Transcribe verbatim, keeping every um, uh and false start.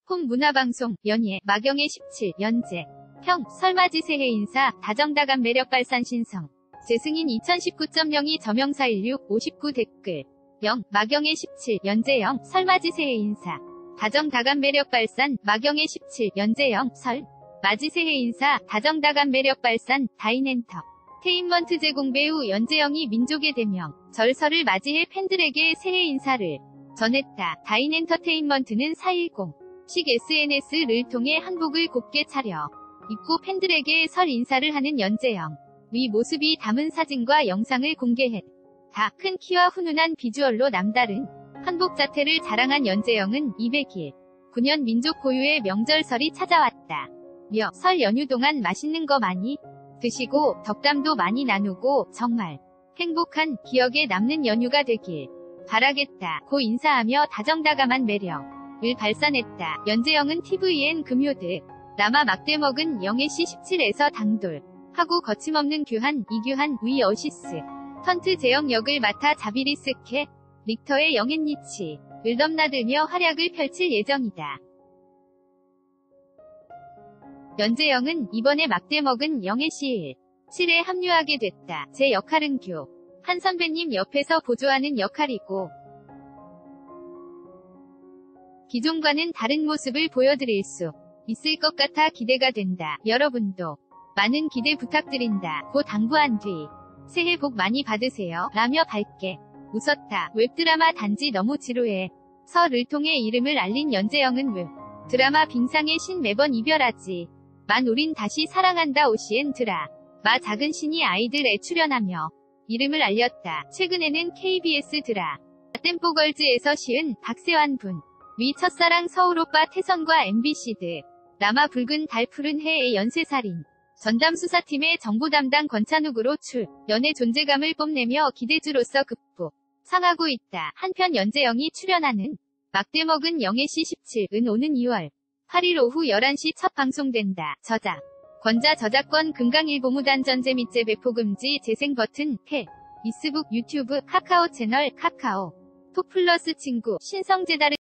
홈 문화방송, 연예, 마경의 십칠, 연재. 평, 설맞이 새해 인사, 다정다감 매력 발산 신성. 재승인 이천십구 점 영이 저명사일육, 오십구 댓글. 영, 마경의 십칠, 연재영, 설맞이 새해 인사. 다정다감 매력 발산, 마경의 십칠, 연재영, 설. 맞이 새해 인사, 다정다감 매력 발산, 다인엔터. 테인먼트 제공 배우 연재영이 민족의 대명, 절설을 맞이해 팬들에게 새해 인사를 전했다. 다인엔터테인먼트는 사일공. 식 에스엔에스를 통해 한복을 곱게 차려 입고 팬들에게 설 인사를 하는 연재영. 위 모습이 담은 사진과 영상을 공개했다. 큰 키와 훈훈한 비주얼로 남다른 한복 자태를 자랑한 연재영은 이백일. 구 년 민족 고유의 명절 설이 찾아왔다. 며 설 연휴 동안 맛있는 거 많이 드시고 덕담도 많이 나누고 정말 행복한 기억에 남는 연휴가 되길 바라겠다 고 인사하며 다정다감한 매력을 발산했다. 연재영은 티브이엔 금요드 라마 막대 먹은 영애씨 십칠에서 당돌 하고 거침없는 규한, 이규한, 위 어시스 턴트 재영 역을 맡아 자비리스 캐 릭터의 영앤니치를 넘나들며 활약을 펼칠 예정이다. 연재영은 이번에 막대 먹은 영애씨 칠에 합류하게 됐다. 제 역할은 규 한 선배님 옆에서 보조하는 역할이고 기존과는 다른 모습을 보여드릴 수 있을 것 같아 기대가 된다. 여러분도 많은 기대 부탁드린다 고 당부한 뒤 새해 복 많이 받으세요 라며 밝게 웃었다. 웹드라마 단지 너무 지루해 설을 통해 이름을 알린 연재영은 웹 드라마 빙상의 신 매번 이별하지 만 우린 다시 사랑한다 오시엔 드라 마 작은 신이 아이들에 출연하며 이름을 알렸다. 최근에는 케이비에스 드라 댐뽀걸즈에서 시은 박세환 분 위 첫사랑 서울오빠 태선과 엠비씨 드 라마 붉은 달 푸른 해의 연쇄살인 전담수사팀의 정보 담당 권찬욱으로 출 연애 존재감을 뽐내며 기대주로서 급부 상하고 있다. 한편 연재영이 출연하는 막대 먹은 영애씨 십칠은 오는 이월 팔일 오후 열한 시 첫 방송된다. 저작 권자 저작권 금강일보무단 전재밌제 배포 금지 재생 버튼 페 이스북 유튜브 카카오 채널 카카오 톡 플러스 친구 신성재다른